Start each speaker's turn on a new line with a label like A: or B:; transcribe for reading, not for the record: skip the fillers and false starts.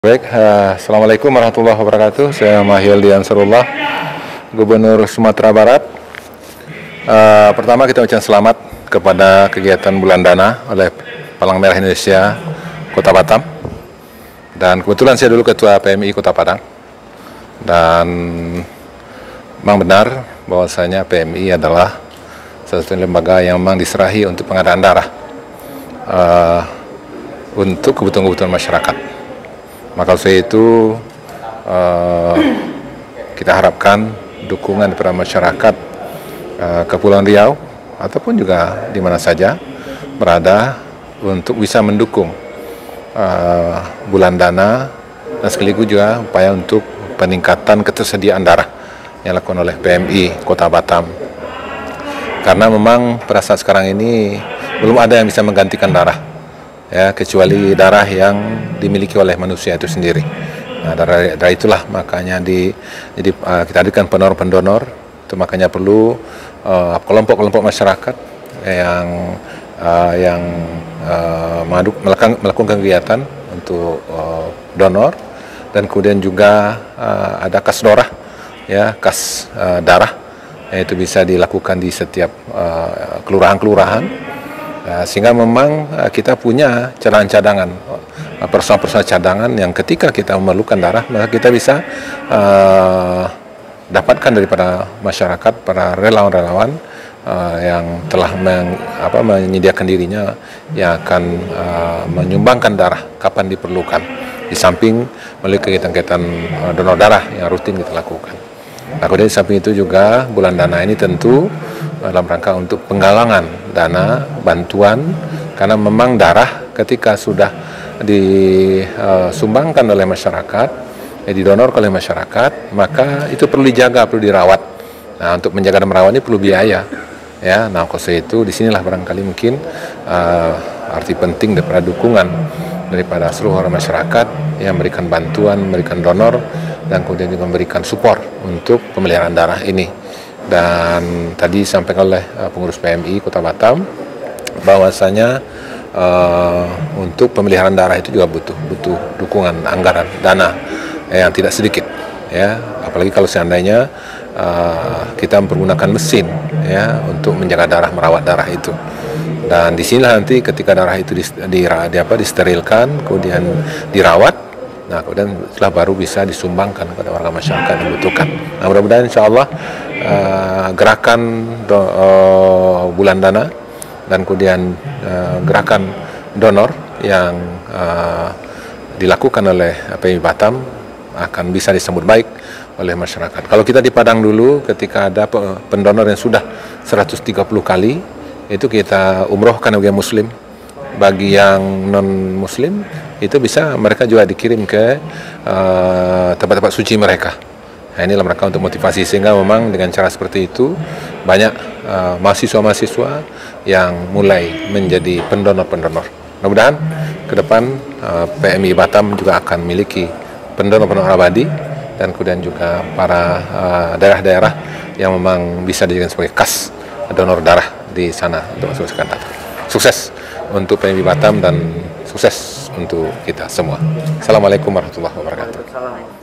A: Baik, Assalamualaikum warahmatullahi wabarakatuh. Saya Mahyildi Ansarullah, Gubernur Sumatera Barat. Pertama kita ucapkan selamat kepada kegiatan Bulan Dana oleh Palang Merah Indonesia Kota Batam. Dan kebetulan saya dulu Ketua PMI Kota Padang. Dan memang benar bahwasanya PMI adalah satu lembaga yang memang diserahi untuk pengadaan darah untuk kebutuhan-kebutuhan masyarakat. Maka saya itu kita harapkan dukungan dari masyarakat Kepulauan Riau ataupun juga di mana saja berada untuk bisa mendukung Bulan Dana dan sekaligus juga upaya untuk peningkatan ketersediaan darah yang dilakukan oleh PMI Kota Batam. Karena memang pada saat sekarang ini belum ada yang bisa menggantikan darah, ya, kecuali darah yang dimiliki oleh manusia itu sendiri. Nah, dari itulah makanya kita hadirkan pendonor-pendonor. Itu makanya perlu kelompok-kelompok masyarakat yang melakukan kegiatan untuk donor, dan kemudian juga ada kas dorah, ya, kas darah, itu bisa dilakukan di setiap kelurahan-kelurahan. Sehingga memang kita punya cadangan-cadangan, personal cadangan yang ketika kita memerlukan darah, maka kita bisa dapatkan daripada masyarakat, para relawan-relawan yang telah menyediakan dirinya, yang akan menyumbangkan darah kapan diperlukan, di samping melalui kegiatan-kegiatan donor darah yang rutin kita lakukan. Nah, kemudian di samping itu juga Bulan Dana ini tentu dalam rangka untuk penggalangan dana bantuan, karena memang darah ketika sudah disumbangkan oleh masyarakat, didonorkan oleh masyarakat, maka itu perlu dijaga, perlu dirawat. Nah, untuk menjaga dan merawat ini perlu biaya, ya. Nah, khusus itu disinilah barangkali mungkin arti penting daripada dukungan daripada seluruh orang masyarakat yang memberikan bantuan, memberikan donor, dan kemudian juga memberikan support untuk pemeliharaan darah ini. Dan tadi disampaikan oleh pengurus PMI Kota Batam bahwasanya untuk pemeliharaan darah itu juga butuh dukungan anggaran dana yang tidak sedikit, ya, apalagi kalau seandainya kita mempergunakan mesin, ya, untuk menjaga darah, merawat darah itu. Dan disinilah nanti ketika darah itu disterilkan, kemudian dirawat, nah kemudian setelah baru bisa disumbangkan kepada warga masyarakat yang membutuhkan. Nah, mudah-mudahan insya Allah gerakan Bulan Dana dan kemudian gerakan donor yang dilakukan oleh PMI Batam akan bisa disambut baik oleh masyarakat. Kalau kita di Padang dulu, ketika ada pendonor yang sudah 130 kali, itu kita umrohkan bagi yang muslim. Bagi yang non muslim, itu bisa mereka juga dikirim ke tempat-tempat suci mereka. Nah, ini dalam rangka untuk motivasi, sehingga memang dengan cara seperti itu banyak mahasiswa-mahasiswa yang mulai menjadi pendonor-pendonor. Mudah-mudahan ke depan PMI Batam juga akan memiliki pendonor-pendonor abadi, dan kemudian juga para daerah-daerah yang memang bisa dijadikan sebagai kas donor darah di sana untuk masuk ke data. Sukses untuk PMI Batam dan sukses untuk kita semua. Assalamualaikum warahmatullahi wabarakatuh.